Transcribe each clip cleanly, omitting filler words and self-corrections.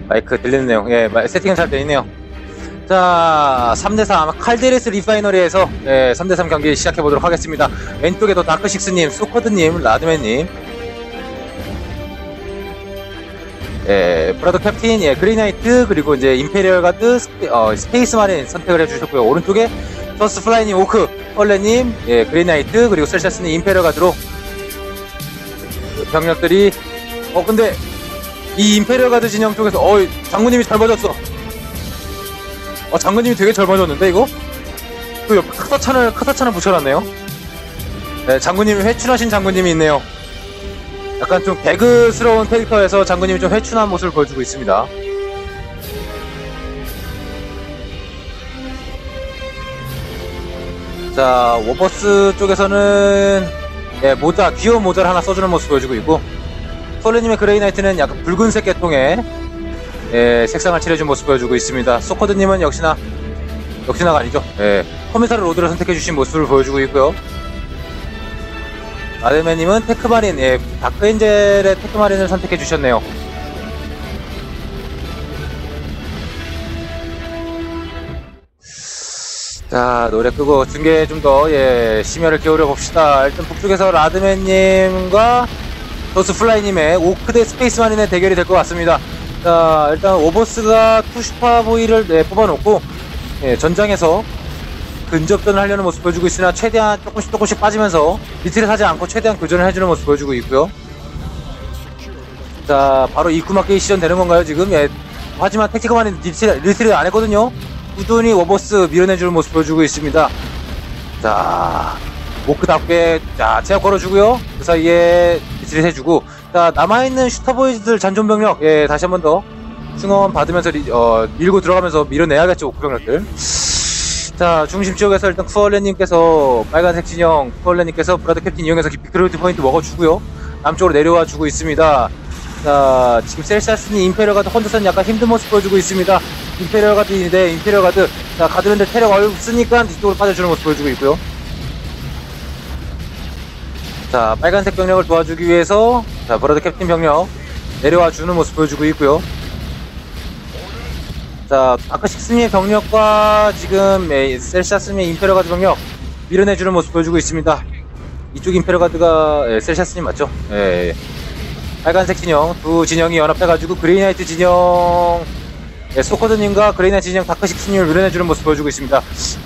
마이크 들리는 내용, 예, 세팅은 잘 되어있네요. 자, 3대3 칼데레스 리파이너리에서 3대3 경기 시작해보도록 하겠습니다. 왼쪽에도 다크식스님, 소커드님, 라드맨님, 브라더 캡틴, 그린나이트, 그리고 이제 임페리얼 가드, 스페이스 마린 선택을 해주셨고요. 오른쪽에 저스트 플라이님, 오크, 펄레님, 그린나이트, 그리고 셀샤스님, 임페리얼 가드로 병력들이, 근데 이 임페리얼 가드 진영 쪽에서, 장군님이 잘 맞았어. 장군님이 되게 잘 맞았는데, 이거? 그 옆에 카사찬을 붙여놨네요. 네, 장군님이 회춘하신 장군님이 있네요. 약간 좀 개그스러운 캐릭터에서 장군님이 좀 회춘한 모습을 보여주고 있습니다. 자, 워버스 쪽에서는, 귀여운 모자를 하나 써주는 모습 보여주고 있고, 솔레님의 그레이나이트는 약간 붉은색 계통의 색상을 칠해준 모습 보여주고 있습니다. 소커드님은 역시나가 아니죠. 커미사르 로드를 선택해주신 모습을 보여주고 있고요. 아드맨님은 테크마린, 다크엔젤의 테크마린을 선택해주셨네요. 자, 노래 끄고 중계에 좀 더, 심혈을 기울여 봅시다. 일단 북쪽에서 라드맨님과 저스플라이님의 오크 대 스페이스마린의 대결이 될 것 같습니다. 자, 일단 오버스가 투슈파보이를 뽑아놓고 전장에서 근접전을 하려는 모습 보여주고 있으나 최대한 조금씩 빠지면서 리트를 하지 않고 최대한 교전을 해주는 모습 보여주고 있고요. 자, 바로 입구 막기 시전되는 건가요 지금? 하지만 택티커만은 리트를 안 했거든요. 꾸준히 오버스 밀어내주는 모습 보여주고 있습니다. 자, 오크답게 제압 걸어주고요. 그 사이에 리트를 해주고, 자, 남아있는 슈터보이즈들 잔존병력, 다시 한 번 더 충원 받으면서 밀고 들어가면서 밀어내야겠죠, 오크병력들. 자, 중심 지역에서 일단 쿠얼레님께서 빨간색 진영, 쿠얼레님께서 브라더 캡틴 이용해서 비크로티 포인트 먹어주고요. 남쪽으로 내려와 주고 있습니다. 자, 지금 셀샤스니 임페리얼 가드 혼자서는 약간 힘든 모습 보여주고 있습니다. 임페리얼 가드인데, 임페리얼 가드. 자, 가드는데 체력 없으니까 뒤쪽으로 빠져주는 모습 보여주고 있고요. 자, 빨간색 병력을 도와주기 위해서, 자, 브라더 캡틴 병력 내려와 주는 모습 보여주고 있고요. 자, 다크식스님의 병력과 지금 셀샤스님의 임페리얼 가드 병력 밀어내주는 모습 보여주고 있습니다. 이쪽 임페리얼 가드가 셀샤스님 맞죠? 빨간색 진영, 두 진영이 연합해가지고 그레이나이트 진영, 소커드님과 그레이나이트 진영 다크식스님을 밀어내주는 모습 보여주고 있습니다.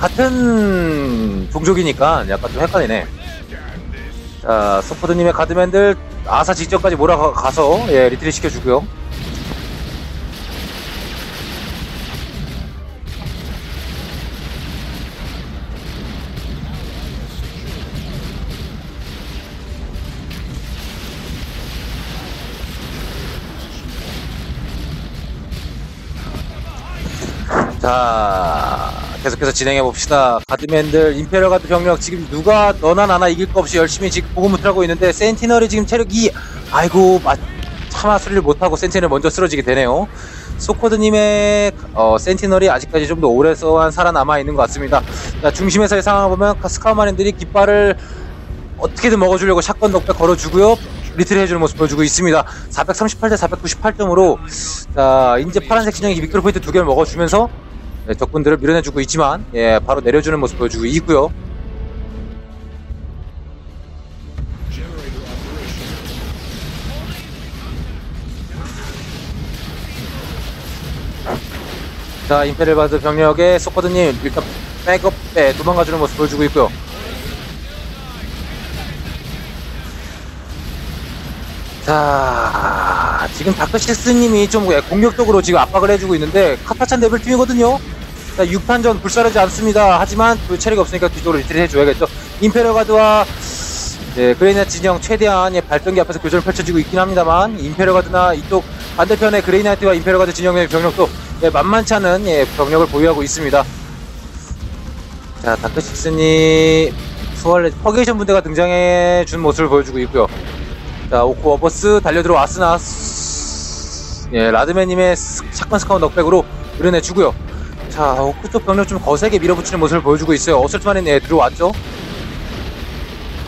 같은 종족이니까 약간 좀 헷갈리네. 자, 소커드님의 가드맨들 아사 직전까지 몰아가서 리트리 시켜주고요. 자, 계속해서 진행해봅시다. 가드맨들, 임페리얼 가드 병력, 지금 누가 너나 나나 이길 거 없이 열심히 지금 보고무트를 하고 있는데, 센티널이 지금 체력이, 차마 수리를 못하고 센티널 먼저 쓰러지게 되네요. 소코드님의, 센티널이 아직까지 좀 더 오랫동안 살아남아있는 것 같습니다. 자, 중심에서의 상황을 보면, 스카우마린들이 깃발을 어떻게든 먹어주려고 샷건 넉백 걸어주고요. 리트를 해주는 모습 보여주고 있습니다. 438대 498점으로, 자, 이제 파란색 진영이 미크로 포인트 2개를 먹어주면서, 적군들을 밀어내주고 있지만, 바로 내려주는 모습 보여주고 있고요. 자, 임페리얼 바드 병력의 소커드님 일단 백업에 도망가주는 모습 보여주고 있고요. 자, 지금 다크시스님이 좀 공격적으로 지금 압박을 해주고 있는데, 카타찬 레벨팀이거든요. 자, 6판전 불사르지 않습니다. 하지만 그 체력이 없으니까 뒤쪽으로 리트를 해줘야겠죠. 임페리얼 가드와 그레이나이트 진영 최대한 발전기 앞에서 교전을 펼쳐지고 있긴 합니다만, 임페리얼 가드나 이쪽 반대편의 그레이나이트와 임페리얼 가드 진영의 병력도 만만치 않은 병력을 보유하고 있습니다. 자, 다크식스님 퍼게이션 분대가 등장해 준 모습을 보여주고 있고요. 자, 오크 워버스 달려들어 왔으나 라드맨님의 샷건 스카웃 넉백으로 밀어내주고요. 자, 오크 쪽 병력 좀 거세게 밀어붙이는 모습을 보여주고 있어요. 어설트만인 들어왔죠.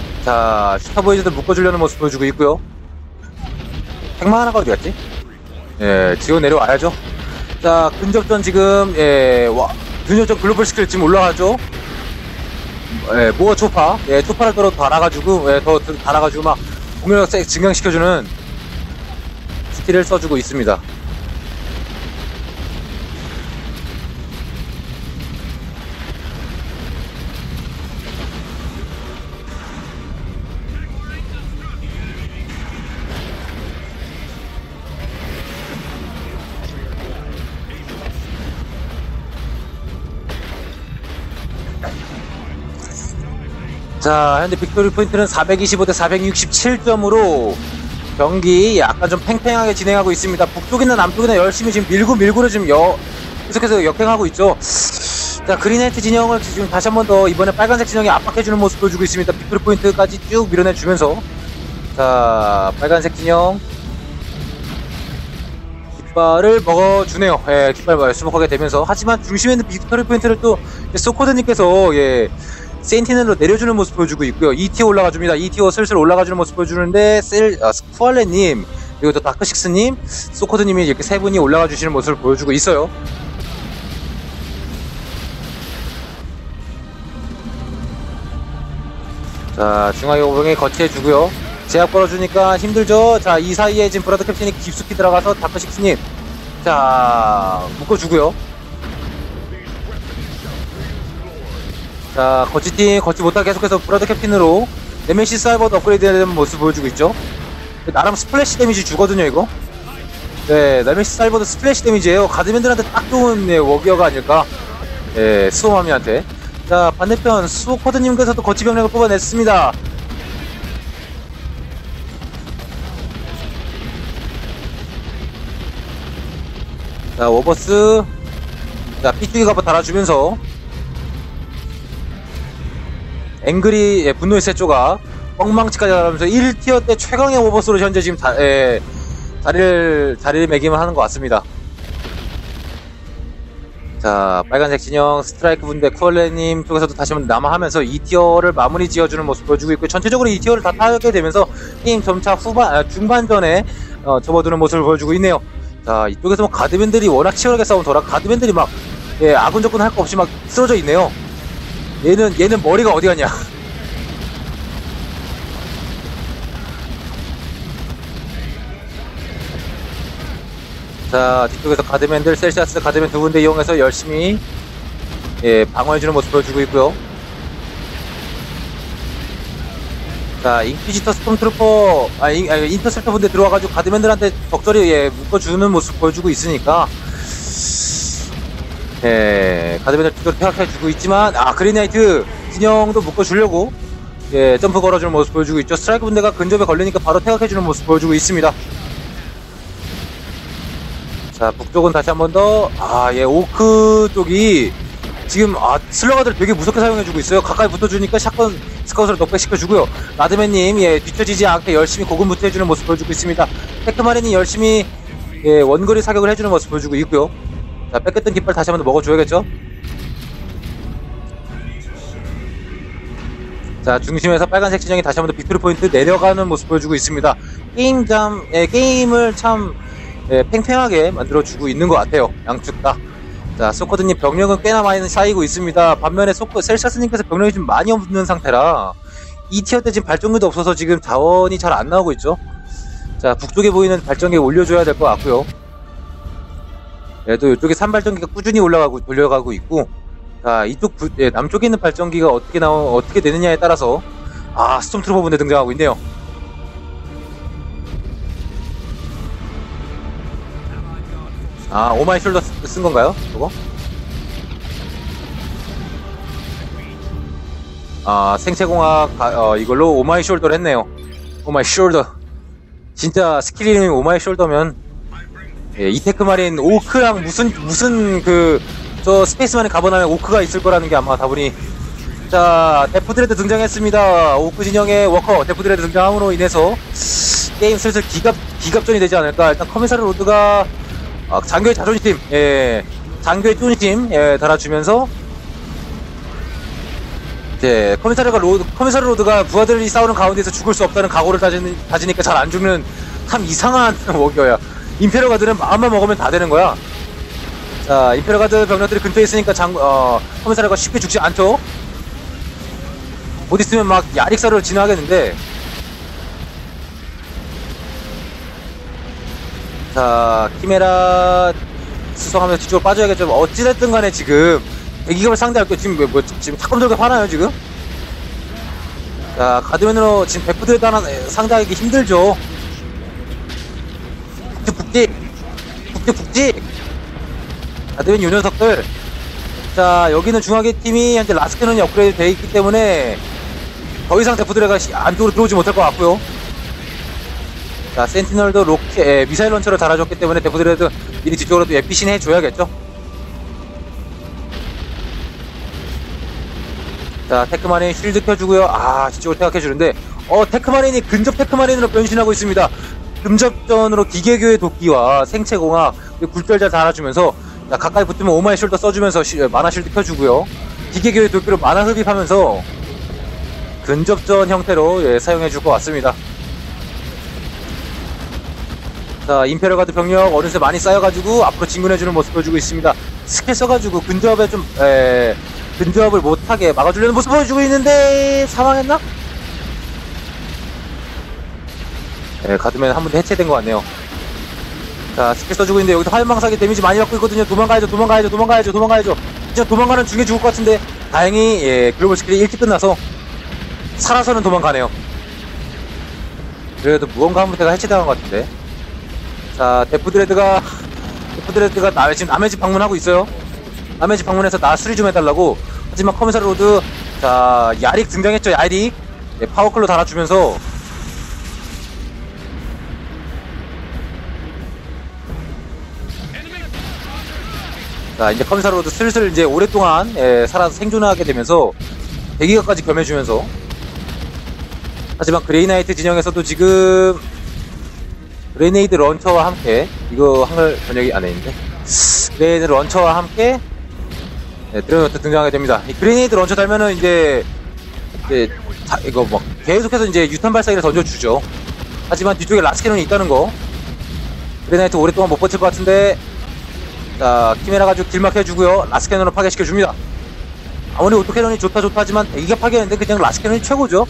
자, 슈타보이즈도 묶어주려는 모습 보여주고 있고요. 핵마 하나가 어디 갔지? 예, 지원 내려와야죠. 자, 근접전 지금, 예, 근접전 글로벌 스킬 지금 올라가죠. 예, 모어 초파. 예, 초파를 더 달아가지고, 예, 더 달아가지고 막 공격력 증강시켜주는 스킬을 써주고 있습니다. 자, 현재 빅토리 포인트는 425대 467점으로 경기 약간 좀 팽팽하게 진행하고 있습니다. 북쪽이나 남쪽이나 열심히 지금 밀고를 지금 계속해서 역행하고 있죠. 자, 그린나이트 진영을 지금 다시 한 번 더 이번에 빨간색 진영이 압박해주는 모습 보여주고 있습니다. 빅토리 포인트까지 쭉 밀어내주면서, 자, 빨간색 진영 깃발을 먹어주네요. 예, 깃발 수복하게 되면서. 하지만 중심에 있는 빅토리 포인트를 또 소코드님께서, 예, 센티넬로 내려주는 모습 보여주고 있고요. 2티어 올라가줍니다. 2티어 슬슬 올라가주는 모습 보여주는데, 스쿠알레님, 그리고 또 다크식스님, 소코드님이 이렇게 세 분이 올라가 주시는 모습을 보여주고 있어요. 자, 중앙에 오병에 거치해주고요. 제약 걸어주니까 힘들죠? 자, 이 사이에 지금 브라더 캡틴이 깊숙이 들어가서 다크식스님, 자, 묶어주고요. 자, 거치팀, 거치 못하게 계속해서 브라더 캡틴으로 네메시스 알버도 업그레이드 되는 모습 보여주고 있죠. 나름 스플래시 데미지 주거든요, 이거. 네, 네메시스 알버도 스플래시 데미지예요. 가드맨들한테 딱 좋은, 네, 워기어가 아닐까. 예, 수호마미한테. 자, 반대편 수호커드님께서도 거치 병력을 뽑아냈습니다. 자, 워버스. 자, 삐뚤기가 한번 달아주면서 앵그리, 예, 분노의 세조가 뻥망치까지 달아주면서 1티어 때 최강의 워버스로 현재 지금 자리를 매김을 하는 것 같습니다. 자, 빨간색 진영 스트라이크 분대 쿠얼레님 쪽에서도 다시 한번 남아하면서 2티어를 마무리 지어주는 모습 보여주고 있고, 전체적으로 2티어를 다 타게 되면서 게임 점차 중반전에 접어드는 모습을 보여주고 있네요. 자, 이쪽에서 뭐 가드맨들이 워낙 치열하게 싸우더라. 가드맨들이 막, 예, 아군 접근 할 거 없이 막 쓰러져 있네요. 얘는 머리가 어디 갔냐. 자, 뒤쪽에서 가드맨들, 셀시아스 가드맨 두 군데 이용해서 열심히, 예, 방어해주는 모습 보여주고 있고요. 자, 인퀴지터 스톰트루퍼, 인터셉터 분대 들어와가지고 가드맨들한테 적절히, 예, 묶어주는 모습 보여주고 있으니까, 예, 가드맨들 두드러 퇴각해주고 있지만, 그린나이트 진영도 묶어주려고, 예, 점프 걸어주는 모습 보여주고 있죠. 스트라이크 분대가 근접에 걸리니까 바로 퇴각해주는 모습 보여주고 있습니다. 자, 북쪽은 다시 한 번 더, 예, 오크 쪽이 지금, 슬러가들 되게 무섭게 사용해주고 있어요. 가까이 붙어주니까 샷건 스카웃으로 넉백시켜주고요. 라드맨님, 예, 뒤처지지 않게 열심히 고군분투해주는 모습 보여주고 있습니다. 테크마린이 열심히, 예, 원거리 사격을 해주는 모습 보여주고 있고요. 자, 뺏겼던 깃발 다시 한 번 더 먹어줘야겠죠? 자, 중심에서 빨간색 진영이 다시 한 번 더 빅토리 포인트 내려가는 모습 보여주고 있습니다. 게임을 참, 예, 팽팽하게 만들어주고 있는 것 같아요. 양측 다. 자, 소코드님 병력은 꽤나 많이 쌓이고 있습니다. 반면에 셀샤스님께서 병력이 좀 많이 없는 상태라 2티어 때 지금 발전기도 없어서 지금 자원이 잘 안 나오고 있죠. 자, 북쪽에 보이는 발전기 올려줘야 될 것 같고요. 예, 또 이쪽에 산발전기가 꾸준히 돌려가고 있고, 자, 이쪽 예, 남쪽에 있는 발전기가 어떻게 되느냐에 따라서 스톰트루퍼 분대 등장하고 있네요. 오마이 숄더 쓴 건가요? 저거? 생체공학, 이걸로 오마이 숄더를 했네요. 오마이 숄더. 진짜 스킬 이름이 오마이 숄더면, 예, 이테크 마린 오크랑 저 스페이스만에 가보나면 오크가 있을 거라는 게 아마 다분히. 자, 데프드레드 등장했습니다. 오크 진영의 워커, 데프드레드 등장함으로 인해서 게임 슬슬 기갑전이 되지 않을까. 일단 커미사르 로드가 장교의 자존심, 예, 장교의 쫀심, 예, 달아주면서, 이제, 커미사르 로드가 부하들이 싸우는 가운데서 죽을 수 없다는 각오를 다지니까 잘 안 죽는 참 이상한 워기어야. 임페리얼 가드는 마음만 먹으면 다 되는 거야. 자, 임페리얼 가드 병력들이 근처에 있으니까 커미사르가 쉽게 죽지 않죠. 못 있으면 막 야릭사를 진화하겠는데. 자, 키메라 수성하면서 뒤쪽으로 빠져야겠죠. 어찌됐든 간에 지금 대기갑을 상대할 게 지금 지금 타검절개 화나요 지금. 자, 가드맨으로 지금 백부드에도 하나 상대하기 힘들죠. 북직 가드맨 요 녀석들. 자, 여기는 중화기 팀이 현재 라스캐논이 업그레이드 되어 있기 때문에 더 이상 데프드레가 안쪽으로 들어오지 못할 것 같고요. 자, 센티널도 미사일 런처를 달아줬기 때문에 데프드레도 미리 뒤쪽으로 또 예피신 해줘야겠죠. 자, 테크마린 쉴드 켜주고요. 아, 뒤쪽으로 퇴각해주는데 테크마린이 근접 테크마린으로 변신하고 있습니다. 근접전으로 기계교의 도끼와 생체공학 굴절 잘 달아주면서, 자, 가까이 붙으면 오마이 숄더 써주면서 마나 쉴드 켜주고요. 기계교의 도끼로 마나 흡입하면서 근접전 형태로 사용해줄 것 같습니다. 자, 임페리얼 가드 병력 어느새 많이 쌓여가지고 앞으로 진군해주는 모습 보여주고 있습니다. 스킬 써가지고 근접에 좀 근접을 못하게 막아주려는 모습 보여주고 있는데 사망했나? 가드맨 한 번 더 해체된 것 같네요. 자, 스킬 써주고 있는데 여기서 화염방사기 데미지 많이 받고 있거든요. 도망가야죠. 진짜 도망가는 중에 죽을 것 같은데 다행히 글로벌 스킬이 일찍 끝나서 살아서는 도망가네요. 그래도 무언가 한 부대가 해체당한 것 같은데. 자, 데프드레드가 지금 남의 집 방문하고 있어요. 남의 집 방문해서 나 수리 좀 해달라고. 하지만 커미사르 로드, 자, 야릭 등장했죠. 야릭 파워클로 달아주면서, 자, 이제 커미사르 로드 슬슬 이제 오랫동안 살아서 생존하게 되면서 대기각까지 겸해주면서. 하지만 그레이나이트 진영에서도 지금 그레네이드 런처와 함께, 이거 한글 번역이 안 해있는데, 그레네이드 런처와 함께 드래곤노트 등장하게 됩니다. 이 그레네이드 런처 달면은 이제 이거 뭐 계속해서 이제 유탄 발사기를 던져주죠. 하지만 뒤쪽에 라스캐논이 있다는 거. 그레네이트 오랫동안 못 버틸 것 같은데, 자, 키메라 가지고 길막해주고요. 라스캐논을 파괴시켜줍니다. 아무리 오토캐논이 좋다 하지만 대기가 파괴했는데 그냥 라스캐논이 최고죠.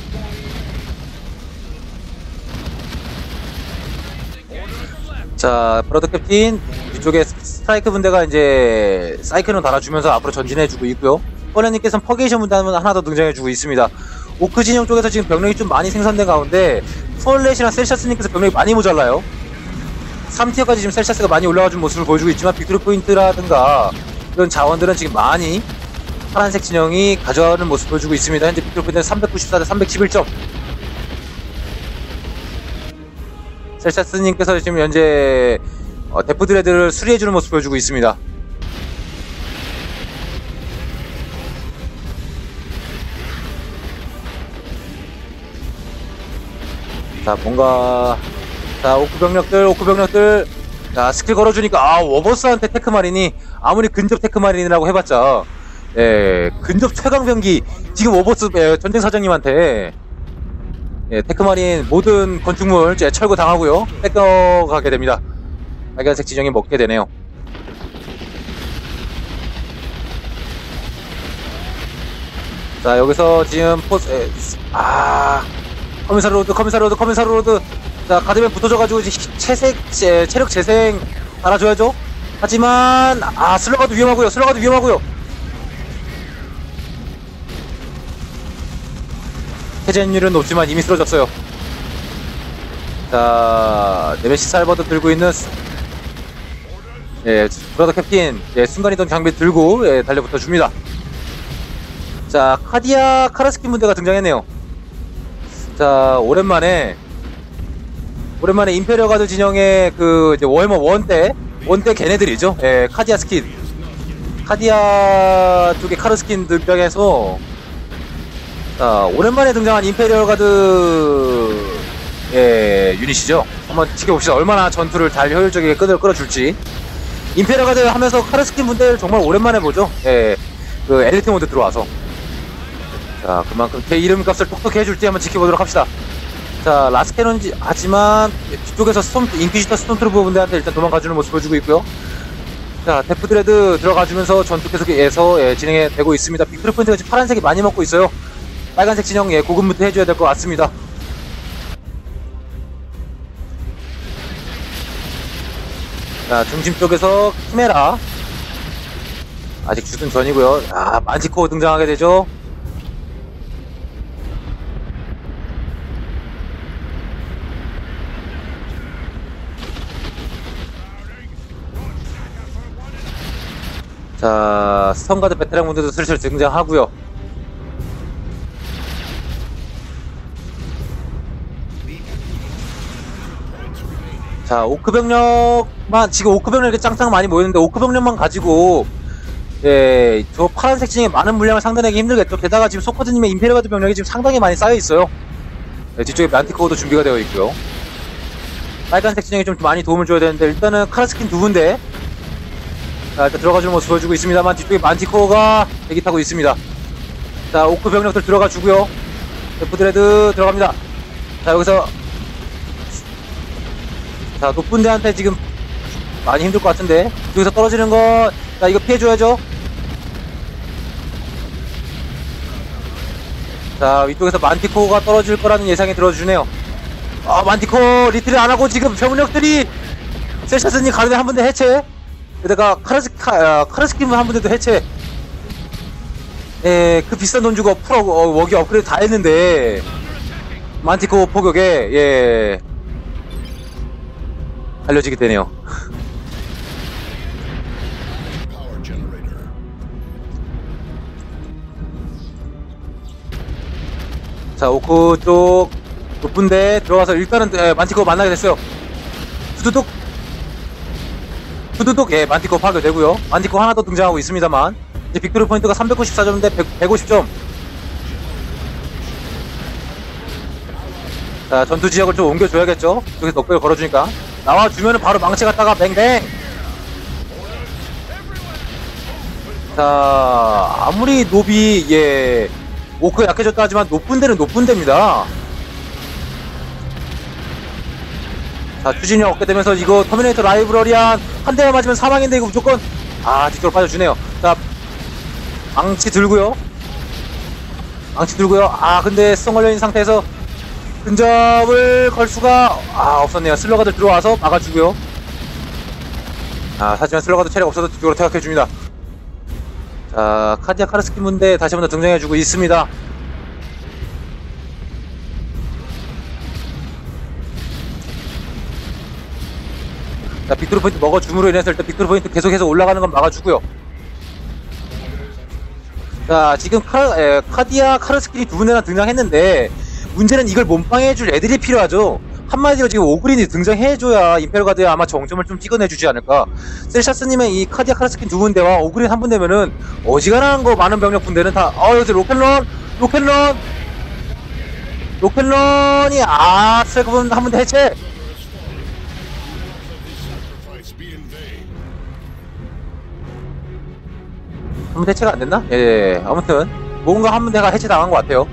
자, 브러더 캡틴 뒤쪽에 스트라이크 분대가 이제 사이클론 달아주면서 앞으로 전진해주고 있고요. 퍼렌님께서는 퍼게이션 분대 하나 더 등장해주고 있습니다. 오크 진영 쪽에서 지금 병력이 좀 많이 생산된 가운데 서울렛이랑 셀샤스님께서 병력이 많이 모자라요. 3티어까지 지금 셀샤스가 많이 올라와준 모습을 보여주고 있지만 빅토리 포인트라든가 이런 자원들은 지금 많이 파란색 진영이 가져가는 모습을 보여주고 있습니다. 현재 빅토리 포인트는 394대 311점. 셀샤스님께서 지금 현재 데프드레드를 수리해주는 모습 보여주고 있습니다. 자, 뭔가, 자, 오크 병력들, 자, 스킬 걸어주니까, 워버스한테 테크마린이, 아무리 근접 테크마린이라고 해봤자, 근접 최강병기, 지금 워버스 전쟁사장님한테, 테크마린 모든 건축물 철거 당하고요. 뺏겨가게 됩니다. 빨간색 진영이 먹게 되네요. 자, 여기서 지금 커미사르 로드. 자, 가드맨 붙어져가지고 체력 재생 달아줘야죠. 하지만 슬러가도 위험하고요. 해제율은 높지만 이미 쓰러졌어요. 자, 네메시스 할버드 들고 있는 브러더 캡틴 순간이동 장비 들고 달려붙어 줍니다. 자, 카디아 카라스킨 분대가 등장했네요. 자, 오랜만에 임페리얼 가드 진영의 그 이제 워해머 원대 걔네들이죠. 카디아 스킨, 카디아 쪽에 카르스킨 등장해서, 자, 오랜만에 등장한 임페리얼 가드 유닛이죠. 한번 지켜봅시다. 얼마나 전투를 잘 효율적이게 끌어줄지. 임페리얼 가드 하면서 카르스킨 분대를 정말 오랜만에 보죠. 그 엘리트 모드 들어와서. 자, 그만큼 제 이름값을 똑똑히 해줄지 한번 지켜보도록 합시다. 자, 라스캐논지, 하지만, 뒤쪽에서 인퀴지터 스톰트루퍼 분들한테 일단 도망가주는 모습 보여주고 있고요. 자, 데프드레드 들어가주면서 전투 계속해서 진행이 되고 있습니다. 빅토르 포인트가 지금 파란색이 많이 먹고 있어요. 빨간색 진영, 고군부터 해줘야 될 것 같습니다. 자, 중심 쪽에서 키메라. 아직 주둔 전이고요. 아, 만티코어 등장하게 되죠. 자, 스턴가드 베테랑 분들도 슬슬 등장하고요. 자, 오크병력만, 지금 오크병력이 짱짱 많이 모였는데, 오크병력만 가지고, 저 파란색 진영에 많은 물량을 상대하기 힘들겠죠. 게다가 지금 소커드님의 임페리가드 병력이 지금 상당히 많이 쌓여있어요. 뒤쪽에 만티코어도 준비가 되어 있고요. 빨간색 진영이 좀 많이 도움을 줘야 되는데, 일단은 카라스킨 두 군데, 자, 일단 들어가주는 모습 보여주고 있습니다만, 뒤쪽에 만티코어가 대기 타고 있습니다. 자, 오크 병력들 들어가 주고요. 데프드레드 들어갑니다. 자, 여기서, 자, 높은 데한테 지금 많이 힘들 것 같은데, 여기서 떨어지는 거, 자, 이거 피해줘야죠. 자, 위쪽에서 만티코어가 떨어질 거라는 예상이 들어주네요. 아, 만티코어 리트를 안 하고 지금 병력들이, 셀샤스님 가는데 한 분대 해체. 게다가 카라스킨은 한 분대도 해체. 그 비싼 돈 주고 워기 업그레이드 다 했는데, 만티코어 포격에, 알려지게 되네요. 자, 오크 쪽 높은데 들어가서 일단은 만티코어 만나게 됐어요. 두두둑, 만티코어 파괴되고요. 만티코어 하나 더 등장하고 있습니다만, 이제 빅토르 포인트가 394점인데 150점. 자, 전투 지역을 좀 옮겨줘야겠죠. 여기서 넉백을 걸어주니까 나와주면은 바로 망치 갔다가 뱅뱅. 자, 아무리 노비 오크 약해졌다 하지만 높은 데는 높은 데입니다. 자, 추진력 얻게 되면서 이거 터미네이터 라이브러리안 한 대만 맞으면 사망인데 이거 무조건 뒤쪽으로 빠져주네요. 자, 망치 들고요. 근데 수성 걸려있는 상태에서 근접을 걸 수가 없었네요. 슬러가들 들어와서 막아주고요. 하지만 슬러가도 체력 없어서 뒤쪽으로 퇴각해줍니다. 자, 카디아 카르스킨 문대 다시 한번 더 등장해주고 있습니다. 자, 빅토르 포인트 먹어줌으로 인해서 일단 빅토르 포인트 계속해서 올라가는 건 막아주고요. 자, 지금 카디아 카르스킨이 두 군데나 등장했는데, 문제는 이걸 몸빵해줄 애들이 필요하죠. 한마디로 지금 오그린이 등장해줘야 임페르가드에 아마 정점을 좀 찍어내주지 않을까. 셀샤스님의 이 카디아 카르스킨 두 군데와 오그린 한 군데면은 어지간한 거 많은 병력 군대는 다 여기서 로켓런이 스레그분 한 군데 해체. 한 군데 해체가 안 됐나? 아무튼 뭔가 한 군데가 해체당한 것 같아요.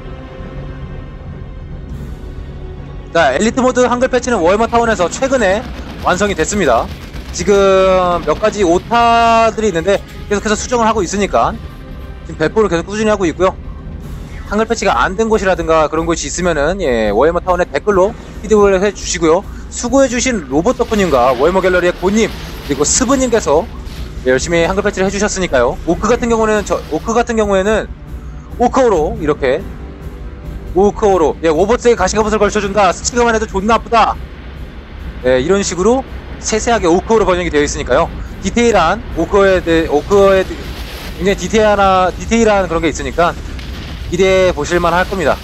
자, 엘리트 모드 한글 패치는 워해머 타운에서 최근에 완성이 됐습니다. 지금 몇 가지 오타들이 있는데 계속해서 수정을 하고 있으니까 지금 배포를 계속 꾸준히 하고 있고요. 한글 패치가 안 된 곳이라든가 그런 곳이 있으면은 워해머 타운에 댓글로 피드백을 해주시고요. 수고해주신 로봇 덕후님과 워해머 갤러리의 고님 그리고 스브님께서 열심히 한글 패치를 해주셨으니까요. 오크 같은 경우에는 오크어로 이렇게 오크어로 오버스에 가시가봇을 걸쳐준다. 스치기만 해도 존나 아프다. 이런 식으로 세세하게 오크어로 번역이 되어 있으니까요. 디테일한 오크어에 굉장히 디테일한 그런 게 있으니까 기대해 보실만 할 겁니다.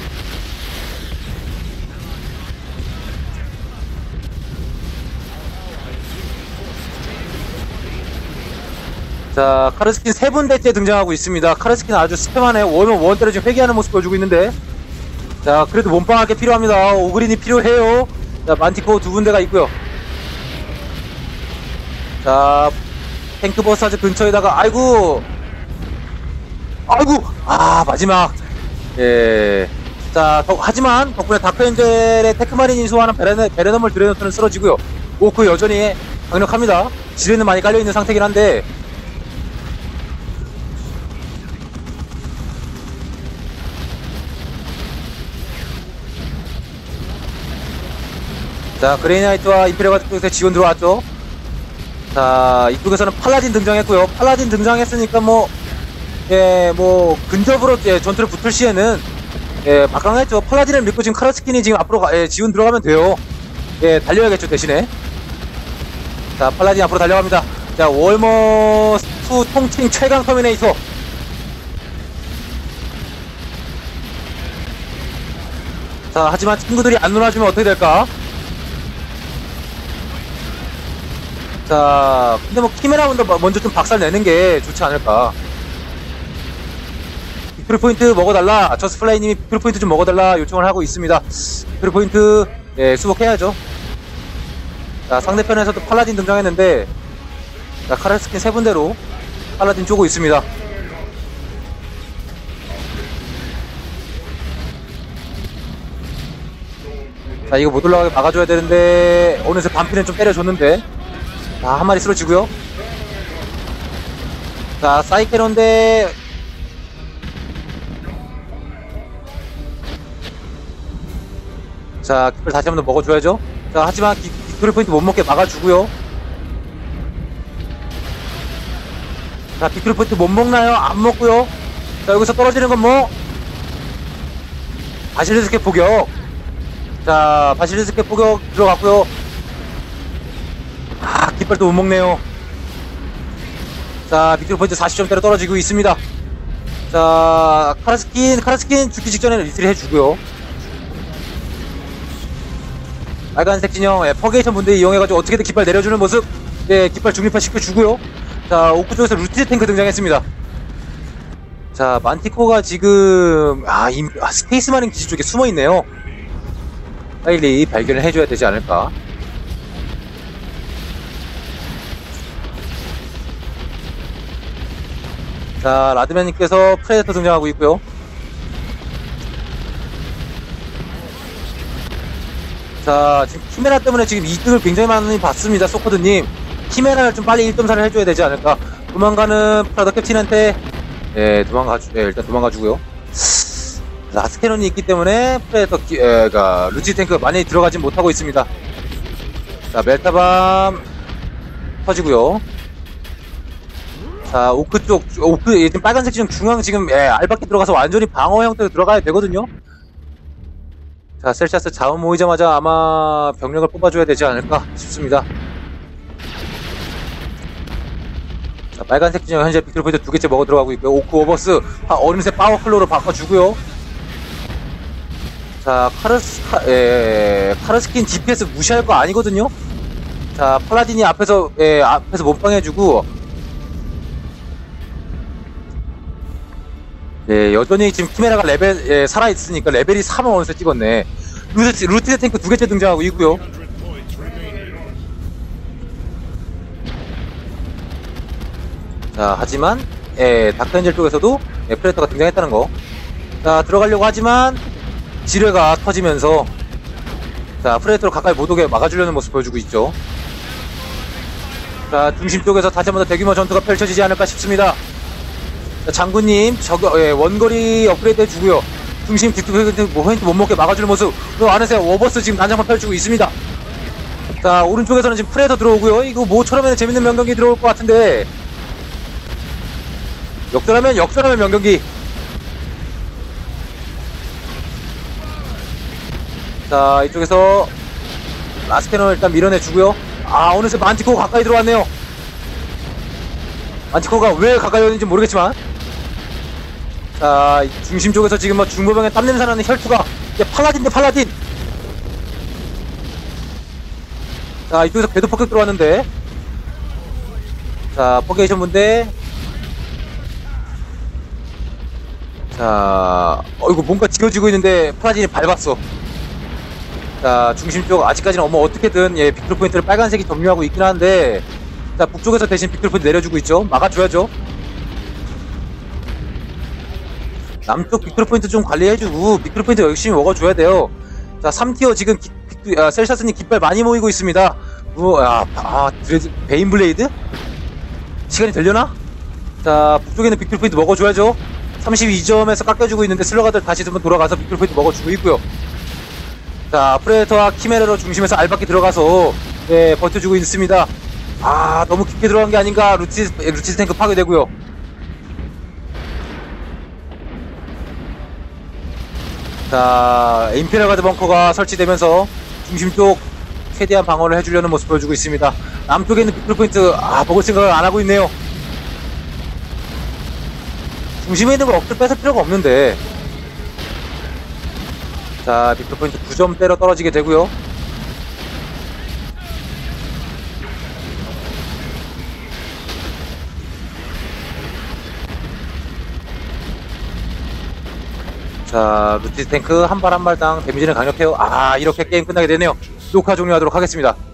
자, 카르스킨 세 분대째 등장하고 있습니다. 카르스킨 아주 스팸하네요. 원 때려 지금 회귀하는 모습 보여주고 있는데, 자, 그래도 몸빵할 게 필요합니다. 오그린이 필요해요. 자, 만티코어 두 군데가 있고요. 자, 탱크버스 아주 근처에다가 아이고 마지막 자, 하지만 덕분에 다크엔젤의 테크마린이 소화하는 베레너멀 드레노트는 쓰러지고요. 오크 여전히 강력합니다. 지뢰는 많이 깔려있는 상태긴 한데, 자, 그레이나이트와 임페리얼 쪽에서 지원 들어왔죠. 자, 이쪽에서는 팔라딘 등장했고요. 팔라딘 등장했으니까 근접으로 전투를 붙을 시에는 막강했죠. 팔라딘을 믿고 지금 카라스킨이 지금 앞으로 지원 들어가면 돼요. 달려야겠죠, 대신에. 자, 팔라딘 앞으로 달려갑니다. 자, 월머스 통칭 최강 터미네이터. 자, 하지만 친구들이 안 놀아주면 어떻게 될까? 자, 근데 키메라 먼저 좀 박살 내는 게 좋지 않을까. 빅토리 포인트 먹어달라. 저스플라이님이 빅토리 포인트 좀 먹어달라 요청을 하고 있습니다. 빅토리 포인트, 수복해야죠. 자, 상대편에서도 팔라딘 등장했는데, 자, 카라스킨 세 분대로 팔라딘 쪼고 있습니다. 자, 이거 못 올라가게 막아줘야 되는데, 어느새 반피는 좀 때려줬는데, 자, 한 마리 쓰러지고요. 자, 사이케론데, 자, 깃발 다시 한 번 더 먹어줘야죠. 자, 하지만 빅토리 포인트 못 먹게 막아주고요. 자, 빅토리 포인트 못 먹나요? 안 먹고요. 자, 여기서 떨어지는 건 바실리스케 포격. 자, 바실리스케 포격 들어갔고요. 아, 깃발도 못 먹네요. 자, 빅토리 포인트 40점대로 떨어지고 있습니다. 자, 카라스킨 죽기 직전에 리트를 해주고요. 빨간색 진영, 퍼게이션 분들 이용해가지고 어떻게든 깃발 내려주는 모습. 깃발 중립화 시켜주고요. 자, 오크 쪽에서 루티드 탱크 등장했습니다. 자, 만티코가 지금, 스페이스 마린 기지 쪽에 숨어있네요. 빨리 발견을 해줘야 되지 않을까. 자, 라드맨님께서 프레데터 등장하고 있고요. 자, 지금 키메라 때문에 지금 2등을 굉장히 많이 봤습니다. 소코드님. 키메라를 좀 빨리 1.4를 해줘야 되지 않을까. 도망가는 프라더 캡틴한테, 일단 도망가주고요. 라스캐논이 있기 때문에 프레데터, 루치 탱크 많이 들어가진 못하고 있습니다. 자, 멜타밤 터지고요. 자, 오크 쪽, 지금 빨간색 지금 중앙 지금, 알바끼 들어가서 완전히 방어 형태로 들어가야 되거든요. 자, 셀시아스 자원 모이자마자 아마 병력을 뽑아줘야 되지 않을까 싶습니다. 자, 빨간색 진영 현재 빅토리 포인트 2개째 먹어 들어가고 있고요. 오크 오버스 어느새 파워클로로 바꿔주고요. 자, 카르스킨 DPS 무시할 거 아니거든요. 자, 팔라딘이 앞에서 몸빵해주고, 여전히 지금 키메라가 살아있으니까 레벨이 3을 어느새 찍었네. 루티드 탱크 2개째 등장하고 있고요. 자, 하지만, 다크엔젤 쪽에서도, 프레데터가 등장했다는 거. 자, 들어가려고 하지만, 지뢰가 터지면서, 자, 프레데터로 가까이 못 오게 막아주려는 모습 보여주고 있죠. 자, 중심 쪽에서 다시 한 번 더 대규모 전투가 펼쳐지지 않을까 싶습니다. 자, 장군님, 원거리 업그레이드 해주고요. 중심 포인트 못 먹게 막아주는 모습. 또 안에서 워버스 지금 난장판 펼치고 있습니다. 자, 오른쪽에서는 지금 프레데터 들어오고요. 이거 모처럼 재밌는 명경기 들어올 것 같은데. 역전하면 명경기. 자, 이쪽에서 라스캐논을 일단 밀어내주고요. 어느새 만티코가 가까이 들어왔네요. 만티코가 왜 가까이 오는지 모르겠지만, 자, 중심 쪽에서 지금 중무병에 땀냄새 나는 혈투가, 팔라딘 대 팔라딘. 자, 이쪽에서 궤도 폭격 들어왔는데, 자, 포게이션 분대. 자, 이거 뭔가 지어지고 있는데 팔라딘이 밟았어. 자, 중심 쪽 아직까지는 어떻게든 빅토리 포인트를 빨간색이 점유하고 있긴 한데, 자, 북쪽에서 대신 빅토리 포인트 내려주고 있죠. 막아줘야죠. 남쪽 빅토르 포인트 좀 관리해주고 빅토르 포인트 열심히 먹어줘야 돼요. 자 3티어 지금 셀샤스님 깃발 많이 모이고 있습니다. 베인블레이드? 시간이 되려나? 자 북쪽에는 빅토르 포인트 먹어줘야죠. 32점에서 깎여주고 있는데 슬러가들 다시 한번 돌아가서 빅토르 포인트 먹어주고 있고요. 자 프레데터와 키메라로 중심에서 알바끼 들어가서 네 버텨주고 있습니다. 너무 깊게 들어간 게 아닌가. 루치스 탱크 파괴되고요. 자 임페리얼 가드 벙커가 설치되면서 중심 쪽 최대한 방어를 해주려는 모습 보여주고 있습니다. 남쪽에 있는 빅토르 포인트 먹을 생각을 안 하고 있네요. 중심에 있는 걸 억지로 뺏을 필요가 없는데. 자 빅토르 포인트 9점대로 떨어지게 되고요. 자 루티스 탱크 한 발 한 발당 데미지는 강력해요. 이렇게 게임 끝나게 되네요. 녹화 종료하도록 하겠습니다.